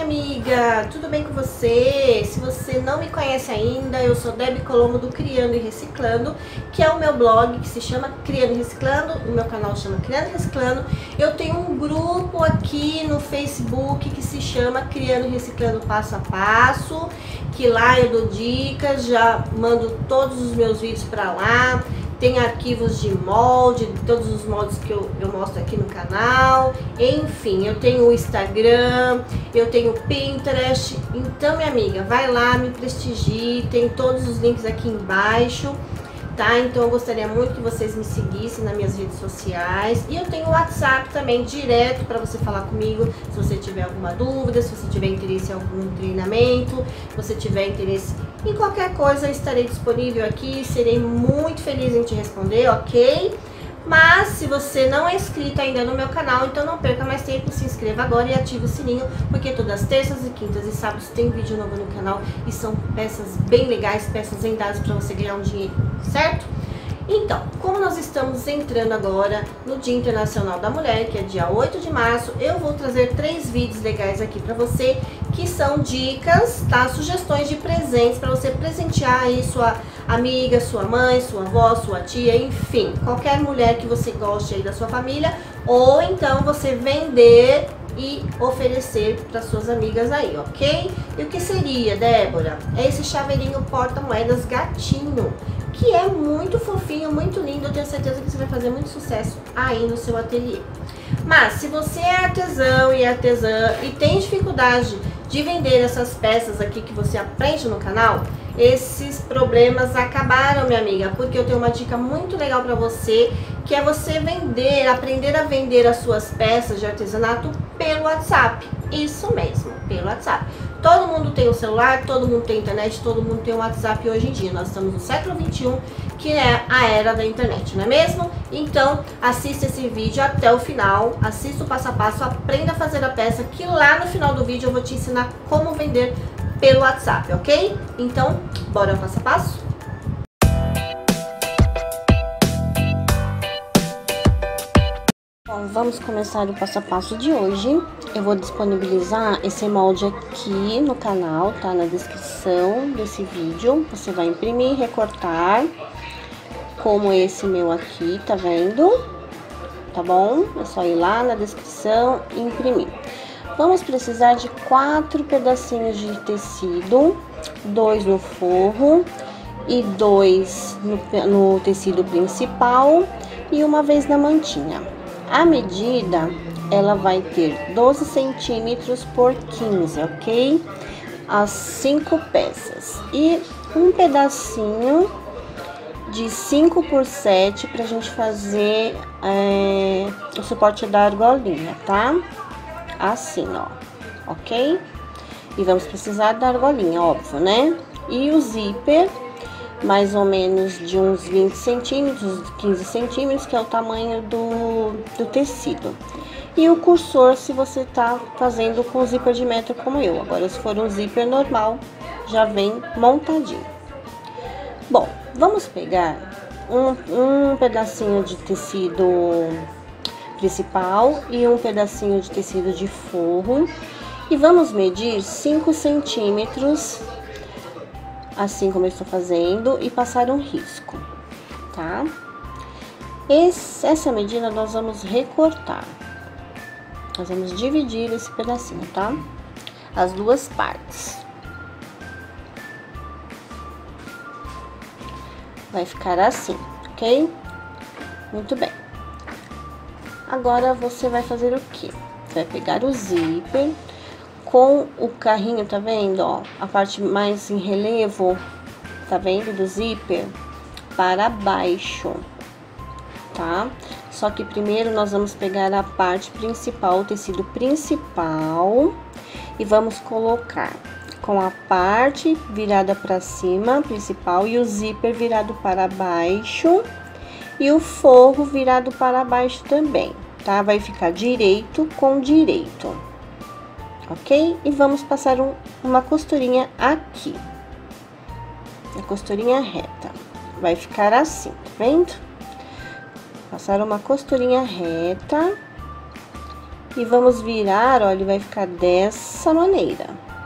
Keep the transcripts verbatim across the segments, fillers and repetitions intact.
amiga, tudo bem com você? Se você não me conhece ainda, eu sou Debbie Colombo do Criando e Reciclando, que é o meu blog que se chama Criando e Reciclando, o meu canal chama Criando e Reciclando. Eu tenho um grupo aqui no Facebook que se chama Criando e Reciclando Passo a Passo, que lá eu dou dicas, já mando todos os meus vídeos para lá. Tem arquivos de molde, todos os moldes que eu, eu mostro aqui no canal. Enfim, eu tenho o Instagram, eu tenho o Pinterest. Então, minha amiga, vai lá, me prestigie. Tem todos os links aqui embaixo, tá? Então, eu gostaria muito que vocês me seguissem nas minhas redes sociais. E eu tenho o WhatsApp também, direto, para você falar comigo. Se você tiver alguma dúvida, se você tiver interesse em algum treinamento, se você tiver interesse em qualquer coisa, eu estarei disponível aqui. Serei muito feliz em te responder, ok? Mas se você não é inscrito ainda no meu canal, então não perca mais tempo, se inscreva agora e ative o sininho, porque todas as terças e quintas e sábados tem vídeo novo no canal e são peças bem legais, peças vendadas para você ganhar um dinheiro, certo? Então, como nós estamos entrando agora no Dia Internacional da Mulher, que é dia oito de março, eu vou trazer três vídeos legais aqui para você, que são dicas, tá? Sugestões de presentes para você presentear aí sua amiga, sua mãe, sua avó, sua tia, enfim, qualquer mulher que você goste aí da sua família, ou então você vender e oferecer para suas amigas aí, ok? E o que seria, Débora? É esse chaveirinho porta-moedas gatinho, que é muito fofinho, muito lindo. Eu tenho certeza que você vai fazer muito sucesso aí no seu ateliê. Mas se você é artesão e artesã e tem dificuldade de vender essas peças aqui que você aprende no canal, esses problemas acabaram, minha amiga, porque eu tenho uma dica muito legal para você, que é você vender, aprender a vender as suas peças de artesanato pelo WhatsApp. Isso mesmo, pelo WhatsApp. Todo mundo tem o celular, todo mundo tem internet, todo mundo tem o WhatsApp hoje em dia. Nós estamos no século vinte e um, que é a era da internet, não é mesmo? Então, assista esse vídeo até o final, assista o passo a passo, aprenda a fazer a peça, que lá no final do vídeo eu vou te ensinar como vender pelo WhatsApp, ok? Então, bora ao passo a passo? Bom, vamos começar o passo a passo de hoje. Eu vou disponibilizar esse molde aqui no canal, tá? Na descrição desse vídeo. Você vai imprimir, recortar, como esse meu aqui, tá vendo? Tá bom? É só ir lá na descrição e imprimir. Vamos precisar de quatro pedacinhos de tecido, dois no forro e dois no, no tecido principal e uma vez na mantinha. A medida, ela vai ter doze centímetros por quinze, ok? As cinco peças. E um pedacinho de cinco por sete pra gente fazer é, o suporte da argolinha, tá? Assim, ó, ok? E vamos precisar da argolinha, óbvio, né? E o zíper, mais ou menos de uns vinte centímetros, quinze centímetros, que é o tamanho do, do tecido. E o cursor, se você tá fazendo com zíper de metro como eu. Agora, se for um zíper normal, já vem montadinho. Bom, vamos pegar um, um pedacinho de tecido principal e um pedacinho de tecido de forro. E vamos medir cinco centímetros, assim como eu estou fazendo, e passar um risco, tá? Esse, essa medida nós vamos recortar. Nós vamos dividir esse pedacinho, tá? As duas partes. Vai ficar assim, ok? Muito bem. Agora você vai fazer o quê? Vai pegar o zíper com o carrinho, tá vendo, ó? A parte mais em relevo, tá vendo, do zíper, para baixo, tá? Só que primeiro nós vamos pegar a parte principal, o tecido principal, e vamos colocar com a parte virada para cima, principal, e o zíper virado para baixo, e o forro virado para baixo também, tá? Vai ficar direito com direito. Ok? E vamos passar um, uma costurinha aqui. A costurinha reta. Vai ficar assim, tá vendo? Passar uma costurinha reta E vamos virar, ó, ele vai ficar dessa maneira.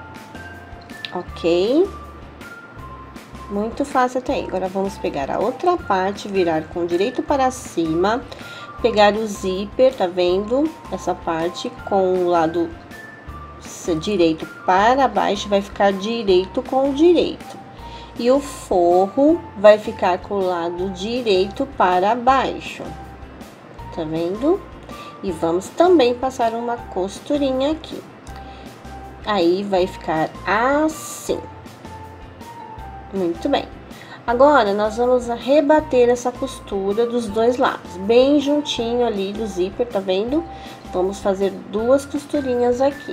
Ok? Muito fácil até aí. Agora, vamos pegar a outra parte, virar com o direito para cima, pegar o zíper, tá vendo? Essa parte com o lado direito para baixo, vai ficar direito com o direito. E o forro vai ficar com o lado direito para baixo. Tá vendo? E vamos também passar uma costurinha aqui. Aí, vai ficar assim. Muito bem. Agora, nós vamos rebater essa costura dos dois lados, bem juntinho ali do zíper, tá vendo? Vamos fazer duas costurinhas aqui.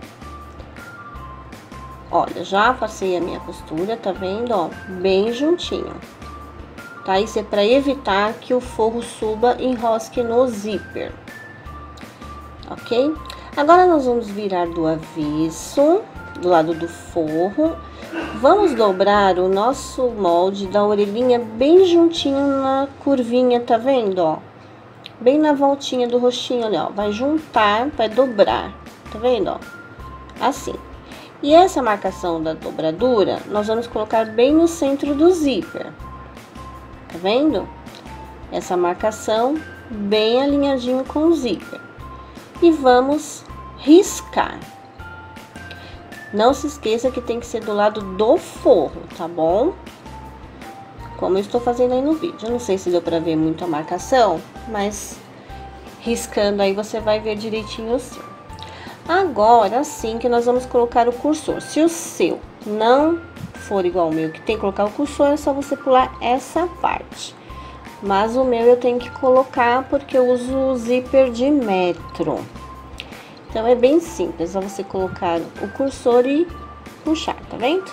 Olha, já passei a minha costura, tá vendo, ó? Bem juntinho. Tá? Isso é para evitar que o forro suba e enrosque no zíper. Ok? Agora, nós vamos virar do avesso, do lado do forro. Vamos dobrar o nosso molde da orelhinha bem juntinho na curvinha, tá vendo, ó? Bem na voltinha do rostinho ali, ó. Vai juntar, vai dobrar, tá vendo, ó? Assim. E essa marcação da dobradura, nós vamos colocar bem no centro do zíper. Tá vendo? Essa marcação bem alinhadinho com o zíper. E vamos riscar. Não se esqueça que tem que ser do lado do forro, tá bom? Como eu estou fazendo aí no vídeo. Eu não sei se deu pra ver muito a marcação, mas riscando aí você vai ver direitinho assim. Agora sim que nós vamos colocar o cursor. Se o seu não for igual ao meu, que tem que colocar o cursor, é só você pular essa parte. Mas o meu eu tenho que colocar porque eu uso o zíper de metro. Então, é bem simples, é só você colocar o cursor e puxar, tá vendo?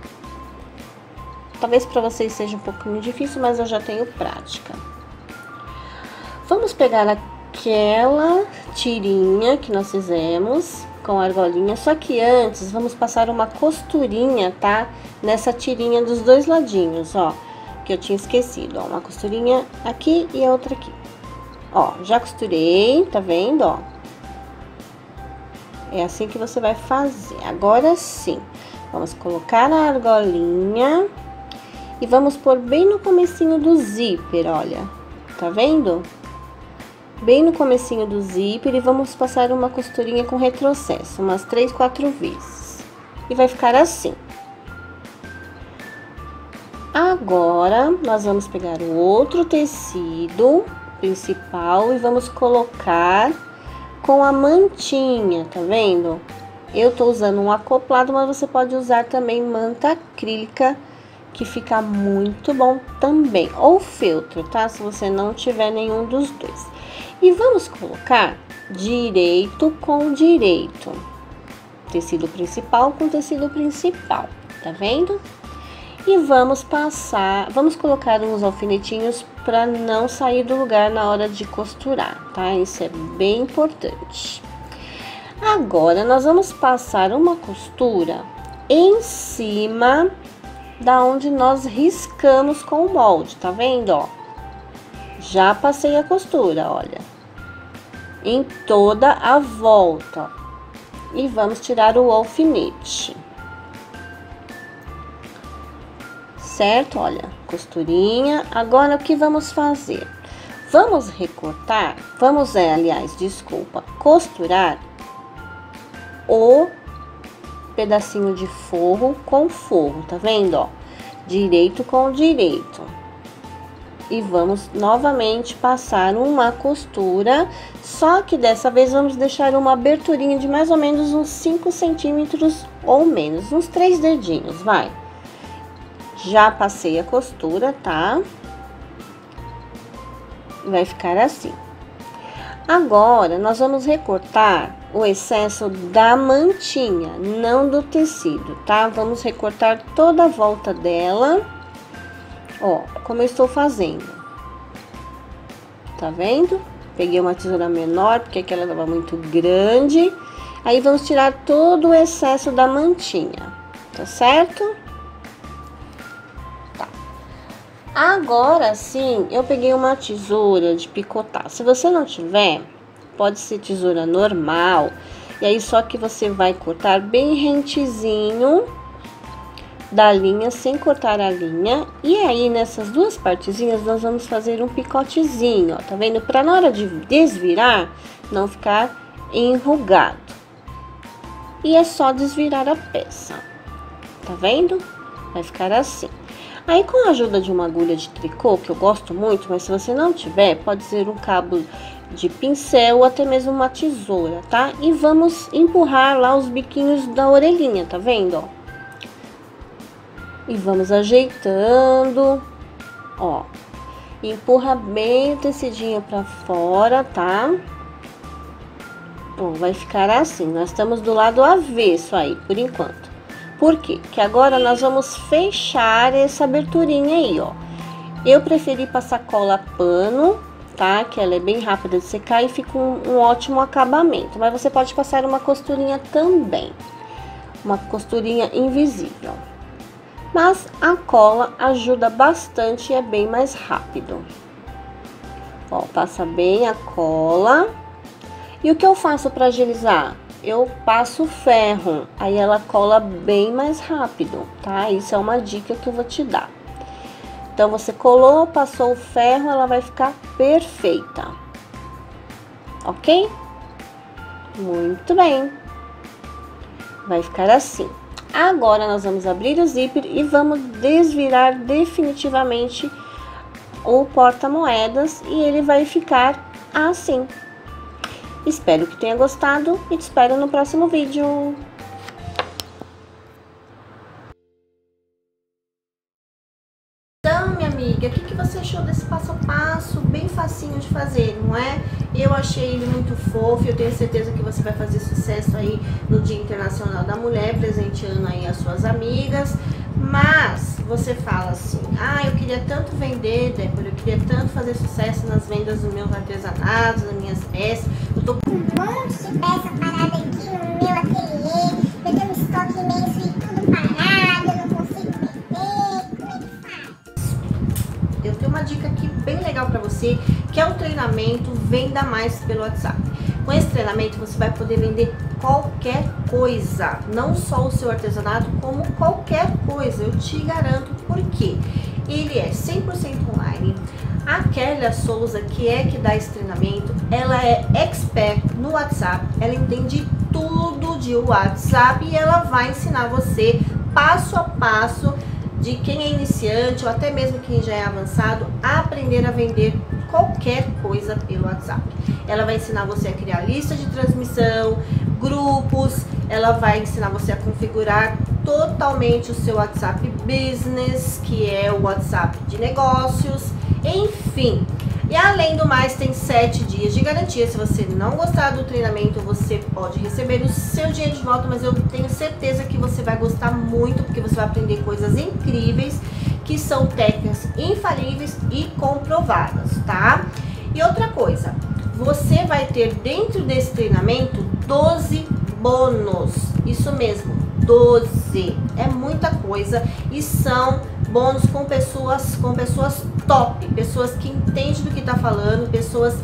Talvez para vocês seja um pouquinho difícil, mas eu já tenho prática. Vamos pegar aquela tirinha que nós fizemos com a argolinha, só que antes vamos passar uma costurinha, tá? Nessa tirinha dos dois ladinhos, ó, que eu tinha esquecido, ó, uma costurinha aqui e a outra aqui. Ó, já costurei, tá vendo, ó? É assim que você vai fazer. Agora sim, vamos colocar a argolinha e vamos pôr bem no comecinho do zíper, olha. Tá vendo? Bem no comecinho do zíper e vamos passar uma costurinha com retrocesso, umas três, quatro vezes. E vai ficar assim. Agora, nós vamos pegar o outro tecido principal e vamos colocar com a mantinha, tá vendo? Eu tô usando um acoplado, mas você pode usar também manta acrílica, que fica muito bom também. Ou feltro, tá? Se você não tiver nenhum dos dois. E vamos colocar direito com direito. Tecido principal com tecido principal, tá vendo? E vamos passar, vamos colocar uns alfinetinhos para não sair do lugar na hora de costurar, tá? Isso é bem importante. Agora, nós vamos passar uma costura em cima da onde nós riscamos com o molde, tá vendo, ó? Já passei a costura, olha. Em toda a volta. E vamos tirar o alfinete. Certo? Olha, costurinha. Agora, o que vamos fazer? Vamos recortar, vamos, é, aliás, desculpa, costurar o pedacinho de forro com forro, tá vendo, ó? Direito com direito. E vamos novamente passar uma costura, só que dessa vez vamos deixar uma aberturinha de mais ou menos uns cinco centímetros ou menos, uns três dedinhos, vai. Já passei a costura, tá? Vai ficar assim. Agora, nós vamos recortar o excesso da mantinha, não do tecido, tá? Vamos recortar toda a volta dela, ó, como eu estou fazendo. Tá vendo? Peguei uma tesoura menor, porque aquela estava muito grande. Aí, vamos tirar todo o excesso da mantinha, tá certo? Agora sim, eu peguei uma tesoura de picotar. Se você não tiver, pode ser tesoura normal. E aí, só que você vai cortar bem rentezinho da linha, sem cortar a linha. E aí, nessas duas partezinhas, nós vamos fazer um picotezinho, ó, tá vendo? Pra na hora de desvirar, não ficar enrugado. E é só desvirar a peça, tá vendo? Vai ficar assim. Aí, com a ajuda de uma agulha de tricô, que eu gosto muito, mas se você não tiver, pode ser um cabo de pincel ou até mesmo uma tesoura, tá? E vamos empurrar lá os biquinhos da orelhinha, tá vendo, ó? E vamos ajeitando, ó. Empurra bem o tecidinho pra fora, tá? Ó, vai ficar assim. Nós estamos do lado avesso aí, por enquanto. Por quê? Porque agora nós vamos fechar essa aberturinha aí, ó. Eu preferi passar cola pano, tá? Que ela é bem rápida de secar e fica um, um ótimo acabamento. Mas você pode passar uma costurinha também. Uma costurinha invisível. Mas a cola ajuda bastante e é bem mais rápido. Ó, passa bem a cola. E o que eu faço para agilizar? Eu passo ferro, aí ela cola bem mais rápido, tá? Isso é uma dica que eu vou te dar. Então, você colou, passou o ferro, ela vai ficar perfeita. Ok? Muito bem. Vai ficar assim. Agora, nós vamos abrir o zíper e vamos desvirar definitivamente o porta-moedas e ele vai ficar assim. Espero que tenha gostado e te espero no próximo vídeo. Então, minha amiga, o que, que você achou desse passo a passo? Bem facinho de fazer, não é? Eu achei ele muito fofo, eu tenho certeza que você vai fazer sucesso aí no Dia Internacional da Mulher, presenteando aí as suas amigas. Mas você fala assim, ah, eu queria tanto vender, Débora, eu queria tanto fazer sucesso nas vendas dos meus artesanatos, das minhas peças. Eu tô com um monte de peça parada aqui no meu ateliê, eu tenho um estoque imenso e tudo parado, eu não consigo vender, como é que faz? Eu tenho uma dica aqui bem legal pra você, que é o treinamento Venda Mais pelo WhatsApp. Com esse treinamento você vai poder vender qualquer coisa, não só o seu artesanato, como qualquer coisa, eu te garanto, porque ele é cem por cento online. A Kélia Souza, que é que dá esse treinamento, ela é expert no WhatsApp, ela entende tudo de WhatsApp e ela vai ensinar você passo a passo de quem é iniciante ou até mesmo quem já é avançado a aprender a vender qualquer coisa pelo WhatsApp. Ela vai ensinar você a criar lista de transmissão, grupos, ela vai ensinar você a configurar totalmente o seu WhatsApp Business, que é o WhatsApp de negócios, enfim. E além do mais, tem sete dias de garantia. Se você não gostar do treinamento, você pode receber o seu dinheiro de volta, mas eu tenho certeza que você vai gostar muito, porque você vai aprender coisas incríveis, que são técnicas infalíveis e comprovadas, tá? E outra coisa, você vai ter dentro desse treinamento doze bônus, isso mesmo, doze, é muita coisa e são bônus com pessoas, com pessoas top, pessoas que entendem do que tá falando, pessoas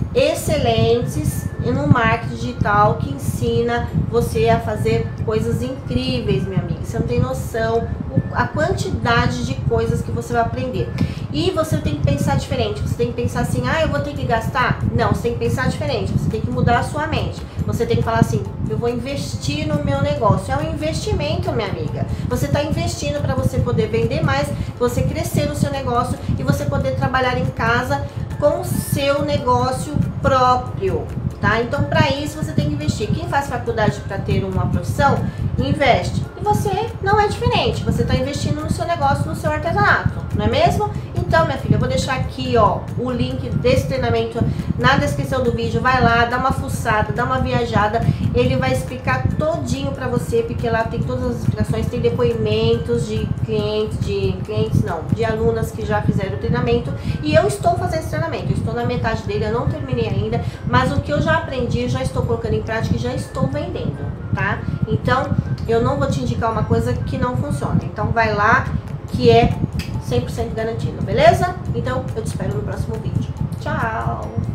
excelentes no marketing digital que ensina você a fazer coisas incríveis, minha amiga. Você não tem noção a quantidade de coisas que você vai aprender. E você tem que pensar diferente. Você tem que pensar assim, ah, eu vou ter que gastar? Não, você tem que pensar diferente. Você tem que mudar a sua mente. Você tem que falar assim, eu vou investir no meu negócio. É um investimento, minha amiga. Você está investindo para você poder vender mais, você crescer no seu negócio e você poder trabalhar em casa com o seu negócio próprio, tá? Então, para isso, você tem que investir. Quem faz faculdade para ter uma profissão, investe. E você não é diferente. Você está investindo no seu negócio, no seu artesanato, não é mesmo? Então, minha filha, eu vou deixar aqui, ó, o link desse treinamento na descrição do vídeo. Vai lá, dá uma fuçada, dá uma viajada. Ele vai explicar todinho pra você, porque lá tem todas as explicações. Tem depoimentos de clientes, de clientes não, de alunas que já fizeram o treinamento. E eu estou fazendo esse treinamento, eu estou na metade dele, eu não terminei ainda. Mas o que eu já aprendi, eu já estou colocando em prática e já estou vendendo, tá? Então, eu não vou te indicar uma coisa que não funciona. Então, vai lá, que é cem por cento garantido, beleza? Então, eu te espero no próximo vídeo. Tchau!